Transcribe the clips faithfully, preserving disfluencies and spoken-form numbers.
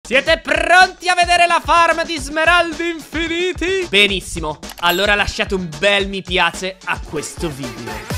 Siete pronti a vedere la farm di smeraldi infiniti? Benissimo, allora lasciate un bel mi piace a questo video.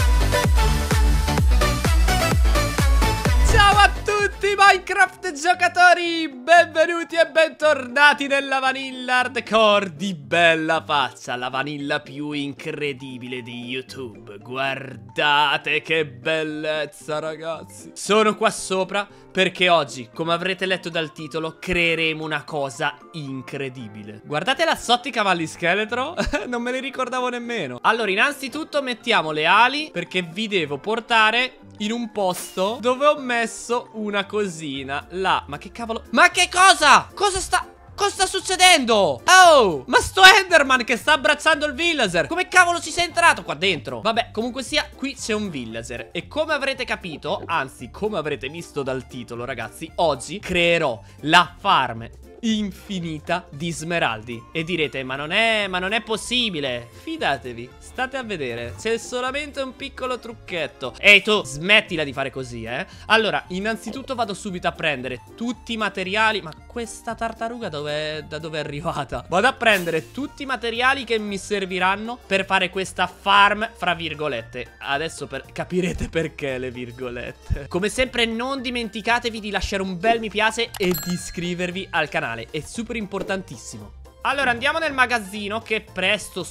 Ciao a tutti Minecraft giocatori, benvenuti e bentornati nella vanilla hardcore di bella faccia, la vanilla più incredibile di YouTube. Guardate che bellezza ragazzi. Sono qua sopra perché oggi, come avrete letto dal titolo, creeremo una cosa incredibile. Guardate la Sotti cavalli scheletro, non me ne ricordavo nemmeno. Allora innanzitutto mettiamo le ali perché vi devo portare in un posto dove ho messo una cosina là. Ma che cavolo? Ma che cosa? Cosa sta... Cosa sta succedendo? Oh, ma sto Enderman che sta abbracciando il villager. Come cavolo ci sei entrato qua dentro? Vabbè, comunque sia, qui c'è un villager. E come avrete capito, anzi, come avrete visto dal titolo, ragazzi, oggi creerò la farm infinita di smeraldi. E direte, ma non è, ma non è possibile. Fidatevi, state a vedere. C'è solamente un piccolo trucchetto. Ehi tu, smettila di fare così, eh. Allora, innanzitutto vado subito a prendere tutti i materiali. Ma questa tartaruga dove, da dove è arrivata? Vado a prendere tutti i materiali che mi serviranno per fare questa farm, fra virgolette. Adesso per, capirete perché le virgolette. Come sempre non dimenticatevi di lasciare un bel mi piace e di iscrivervi al canale. È super importantissimo. Allora andiamo nel magazzino che presto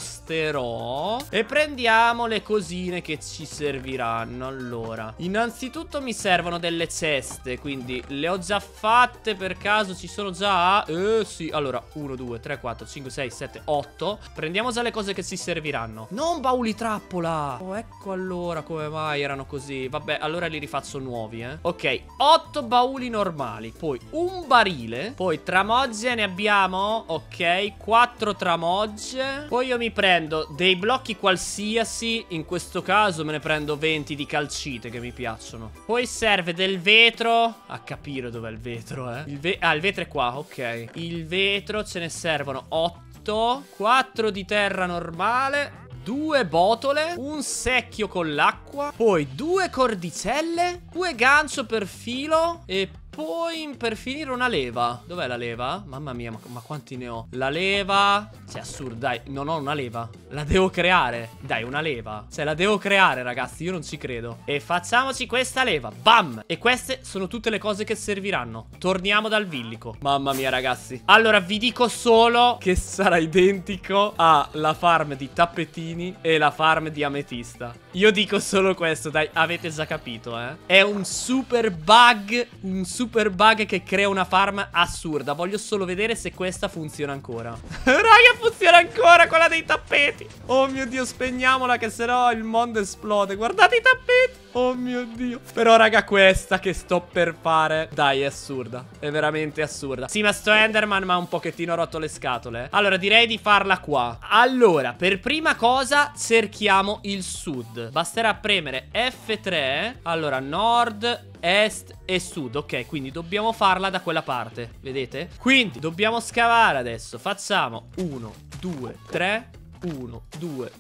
sposterò e prendiamo le cosine che ci serviranno. Allora, innanzitutto mi servono delle ceste, quindi le ho già fatte per caso, ci sono già... Eh sì, allora uno, due, tre, quattro, cinque, sei, sette, otto. Prendiamo già le cose che ci serviranno. Non bauli trappola. Oh, ecco allora come mai erano così. Vabbè, allora li rifaccio nuovi, eh. Ok, otto bauli normali, poi un barile, poi tramogge ne abbiamo... Ok, quattro tramogge. Poi io mi prendo dei blocchi qualsiasi. In questo caso me ne prendo venti di calcite che mi piacciono. Poi serve del vetro. A capire dov'è il vetro, eh. Il ve ah, il vetro è qua, ok. Il vetro ce ne servono otto. quattro di terra normale. Due botole, un secchio con l'acqua, poi due cordicelle, due gancio per filo e poi per finire una leva. Dov'è la leva? Mamma mia, ma, ma quanti ne ho? La leva... Cioè, assurdo, dai, non ho una leva. La devo creare. Dai, una leva. Cioè, la devo creare, ragazzi, io non ci credo. E facciamoci questa leva. Bam! E queste sono tutte le cose che serviranno. Torniamo dal villico. Mamma mia, ragazzi. Allora, vi dico solo che sarà identico alla farm di tappetini e la farm di ametista. Io dico solo questo, dai, avete già capito, eh. È un super bug, un super Super bug che crea una farm assurda. Voglio solo vedere se questa funziona ancora. Raga, funziona ancora quella dei tappeti. Oh mio Dio, spegniamola che sennò il mondo esplode. Guardate i tappeti. Oh mio Dio. Però raga, questa che sto per fare, dai, è assurda. È veramente assurda. Sì, ma sto Enderman mi ha un pochettino rotto le scatole. Allora direi di farla qua. Allora, per prima cosa cerchiamo il sud. Basterà premere F tre. Allora, nord, est e sud. Ok, quindi dobbiamo farla da quella parte. Vedete? Quindi dobbiamo scavare adesso. Facciamo uno, due, tre. uno, due,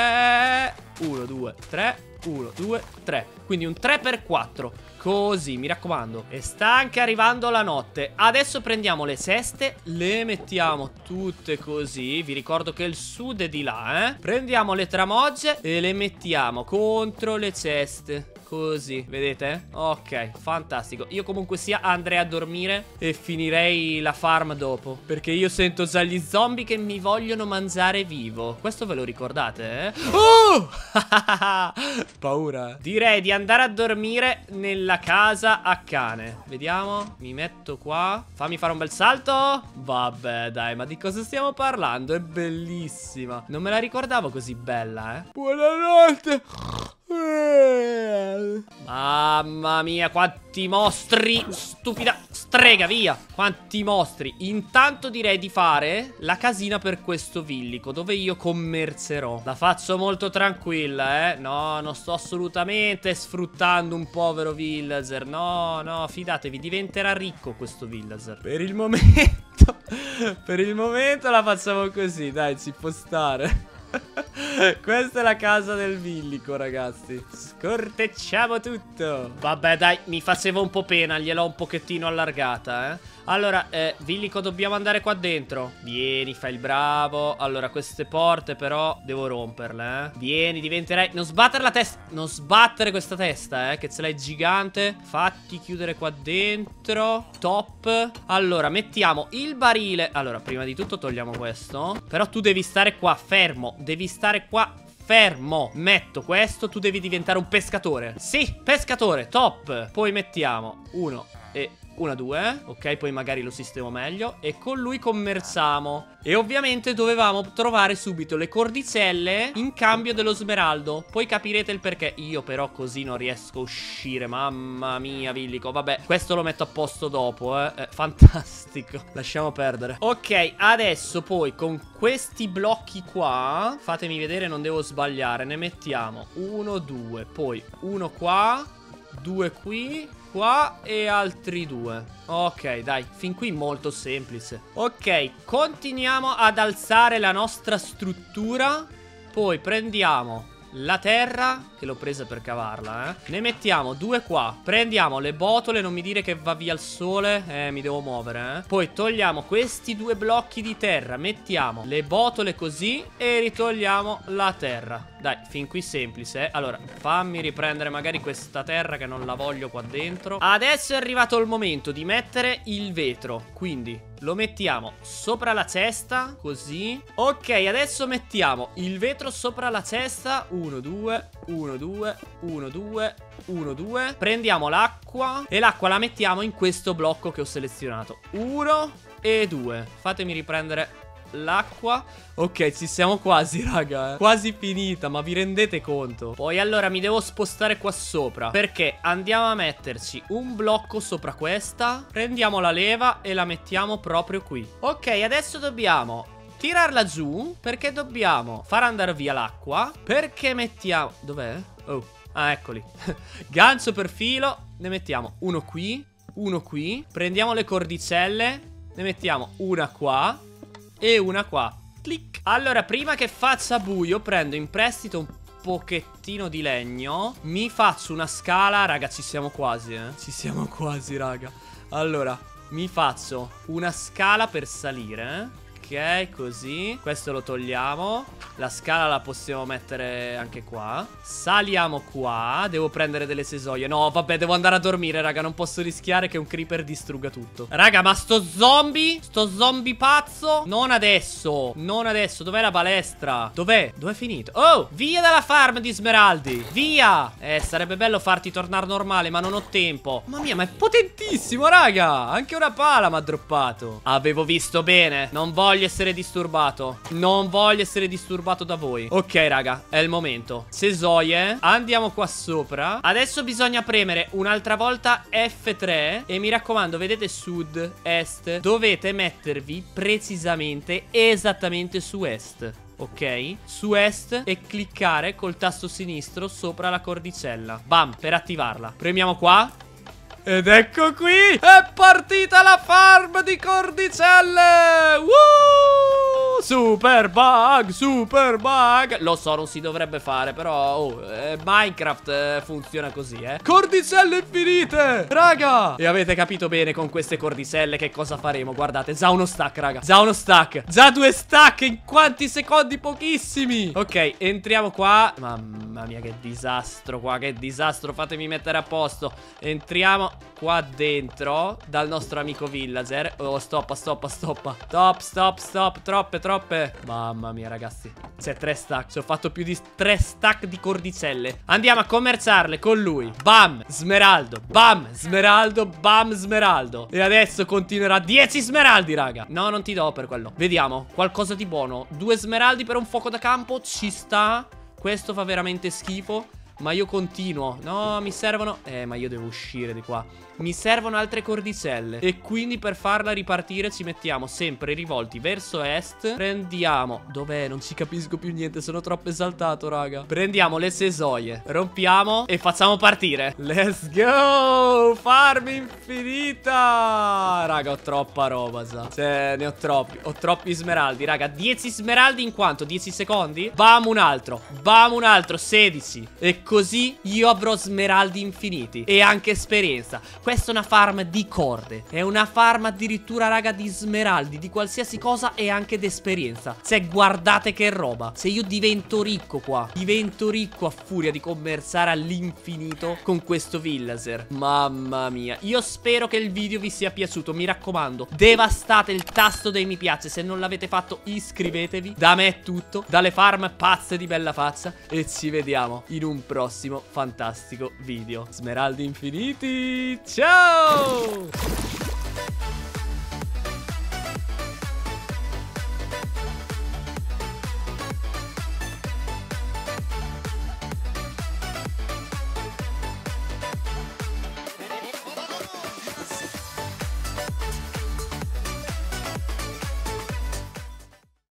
tre. uno, due, tre. uno, due, tre. Quindi un tre per quattro. Così, mi raccomando. E sta anche arrivando la notte. Adesso prendiamo le ceste, le mettiamo tutte così. Vi ricordo che il sud è di là, eh. Prendiamo le tramogge e le mettiamo contro le ceste. Così, vedete? Ok, fantastico. Io comunque sia andrei a dormire e finirei la farm dopo, perché io sento già gli zombie che mi vogliono mangiare vivo. Questo ve lo ricordate, eh? Oh! Paura. Direi di andare a dormire nella casa a cane. Vediamo. Mi metto qua. Fammi fare un bel salto. Vabbè, dai, ma di cosa stiamo parlando? È bellissima. Non me la ricordavo così bella, eh? Buonanotte. Mamma mia, quanti mostri. Stupida strega, via. Quanti mostri. Intanto direi di fare la casina per questo villico, dove io commerzerò. La faccio molto tranquilla, eh. No, non sto assolutamente sfruttando un povero villager. No, no, fidatevi, diventerà ricco questo villager. Per il momento Per il momento la facciamo così, dai, ci può stare. Questa è la casa del villico, ragazzi. Scortecciamo tutto. Vabbè, dai, mi faceva un po' pena, gliel'ho un pochettino allargata, eh. Allora, eh, Villico, dobbiamo andare qua dentro. Vieni, fai il bravo. Allora, queste porte però devo romperle, eh. Vieni, diventerai... Non sbattere la testa. Non sbattere questa testa, eh, che ce l'hai gigante. Fatti chiudere qua dentro. Top. Allora, mettiamo il barile. Allora, prima di tutto togliamo questo. Però tu devi stare qua, fermo. Devi stare qua fermo. Metto questo, tu devi diventare un pescatore. Sì, pescatore, top. Poi mettiamo uno e una, due. Ok, poi magari lo sistemo meglio. E con lui commerciamo. E ovviamente dovevamo trovare subito le cordicelle in cambio dello smeraldo. Poi capirete il perché. Io però così non riesco a uscire. Mamma mia, Villico. Vabbè, questo lo metto a posto dopo, eh, eh fantastico. Lasciamo perdere. Ok, adesso poi con questi blocchi qua, fatemi vedere, non devo sbagliare. Ne mettiamo uno, due. Poi uno qua, due qui, qua e altri due. Ok, dai, fin qui molto semplice. Ok, continuiamo ad alzare la nostra struttura. Poi prendiamo la terra, che l'ho presa per cavarla, eh. Ne mettiamo due qua. Prendiamo le botole, non mi dire che va via il sole. Eh, mi devo muovere, eh. Poi togliamo questi due blocchi di terra. Mettiamo le botole così e ritogliamo la terra. Dai, fin qui semplice, eh. Allora, fammi riprendere magari questa terra che non la voglio qua dentro. Adesso è arrivato il momento di mettere il vetro. Quindi lo mettiamo sopra la cesta, così. Ok, adesso mettiamo il vetro sopra la cesta. Uno, due, uno, due, uno, due, uno, due. Prendiamo l'acqua e l'acqua la mettiamo in questo blocco che ho selezionato. Uno e due. Fatemi riprendere l'acqua. Ok, ci siamo quasi, raga, eh. Quasi finita, ma vi rendete conto? Poi allora mi devo spostare qua sopra, perché andiamo a metterci un blocco sopra questa. Prendiamo la leva e la mettiamo proprio qui. Ok, adesso dobbiamo tirarla giù, perché dobbiamo far andare via l'acqua. Perché mettiamo... Dov'è? Oh, ah, eccoli. Gancio per filo. Ne mettiamo uno qui, uno qui. Prendiamo le cordicelle. Ne mettiamo una qua e una qua. Clic. Allora, prima che faccia buio, prendo in prestito un pochettino di legno. Mi faccio una scala. Raga, ci siamo quasi, eh. Ci siamo quasi, raga. Allora, mi faccio una scala per salire, eh. Ok, così. Questo lo togliamo. La scala la possiamo mettere anche qua. Saliamo qua. Devo prendere delle sesoie. No, vabbè, devo andare a dormire, raga. Non posso rischiare che un creeper distrugga tutto. Raga, ma sto zombie, sto zombie pazzo, non adesso, non adesso. Dov'è la balestra? Dov'è? Dov'è finito? Oh, via dalla farm di smeraldi. Via. Eh, sarebbe bello farti tornare normale, ma non ho tempo. Mamma mia, ma è potentissimo, raga. Anche una pala mi ha droppato. Avevo visto bene. Non voglio essere disturbato. Non voglio essere disturbato da voi. Ok, raga, è il momento. Sesoie. Andiamo qua sopra. Adesso bisogna premere un'altra volta F tre. E mi raccomando, vedete sud, est. Dovete mettervi precisamente esattamente su est. Ok, su est e cliccare col tasto sinistro sopra la cordicella. Bam, per attivarla. Premiamo qua. Ed ecco qui, è partita la farm di cordicelle. Woo! Super bug, super bug. Lo so, non si dovrebbe fare, però oh, eh, Minecraft eh, funziona così, eh. Cordicelle infinite, raga. E avete capito bene con queste cordicelle che cosa faremo. Guardate, già uno stack, raga. Già uno stack. Già due stack in quanti secondi? Pochissimi. Ok, entriamo qua. Mamma mia, che disastro qua, che disastro. Fatemi mettere a posto. Entriamo qua dentro dal nostro amico villager. Oh, stoppa, stoppa, stoppa. Stop, stop, stop. Troppe, troppe. Mamma mia, ragazzi. C'è tre stack. Ci ho fatto più di tre stack di cordicelle. Andiamo a commerciarle con lui. Bam, smeraldo. Bam, smeraldo. Bam, smeraldo. E adesso continuerà. dieci smeraldi, raga. No, non ti do per quello. Vediamo. Qualcosa di buono. Due smeraldi per un fuoco da campo. Ci sta. Questo fa veramente schifo. Ma io continuo. No, mi servono... Eh, ma io devo uscire di qua. Mi servono altre cordicelle. E quindi per farla ripartire ci mettiamo sempre rivolti verso est. Prendiamo... Dov'è? Non ci capisco più niente. Sono troppo esaltato, raga. Prendiamo le sesoie. Rompiamo e facciamo partire. Let's go! Farm infinita! Raga, ho troppa roba, sa. Cioè, ne ho troppi. Ho troppi smeraldi, raga. dieci smeraldi in quanto? dieci secondi? Bam, un altro. Bam, un altro. sedici. E Così io avrò smeraldi infiniti e anche esperienza. Questa è una farm di corde. È una farm addirittura, raga, di smeraldi, di qualsiasi cosa e anche di esperienza. Se guardate che roba. Se io divento ricco qua, divento ricco a furia di commerciare all'infinito con questo villager. Mamma mia. Io spero che il video vi sia piaciuto. Mi raccomando, devastate il tasto dei mi piace. Se non l'avete fatto, iscrivetevi. Da me è tutto, dalle farm pazze di Bella Faccia, e ci vediamo in un prossimo fantastico video. Smeraldi infiniti. Ciao!